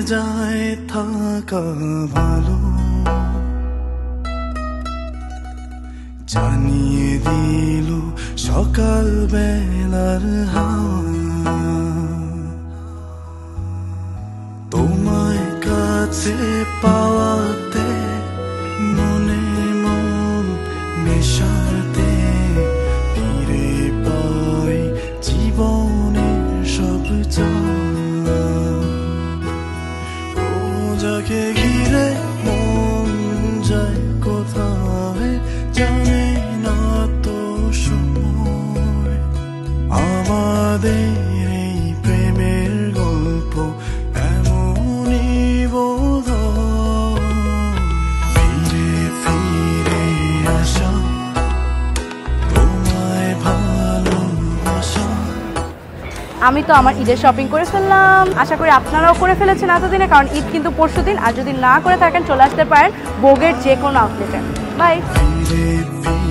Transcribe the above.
যায় থাকা ভালো, জানিয়ে দিল সকাল বেলার হাওয়া। তোমায় কাছে পাওয়াতে মনে মন মেশাতে ফিরে পাই জীবনের সব ও যাকে ঘিরে মন যায় কোথায় জানে না তো সময়। আমাদের এই প্রেমের গল্প এমনই বোধহয়, ফিরে ফিরে আসা তোমায় ভালোবাসা। আমি তো আমার ঈদের শপিং করে ফেললাম, আশা করি আপনারাও করে ফেলেছেন এতদিনে, কারণ ঈদ কিন্তু পরশুদিন। আর যদি না করে থাকেন চলে আসতে পারেন ভোগের যে কোনো আউটলেটে। বাই।